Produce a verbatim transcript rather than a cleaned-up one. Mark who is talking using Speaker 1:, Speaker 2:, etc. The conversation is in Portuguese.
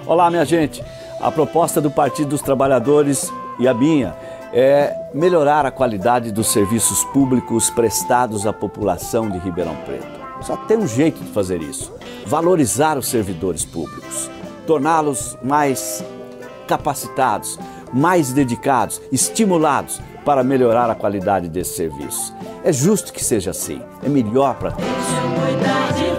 Speaker 1: Olá, minha gente. A proposta do Partido dos Trabalhadores e a minha é melhorar a qualidade dos serviços públicos prestados à população de Ribeirão Preto. Só tem um jeito de fazer isso: valorizar os servidores públicos, torná-los mais capacitados, mais dedicados, estimulados para melhorar a qualidade desse serviço. É justo que seja assim, é melhor para todos.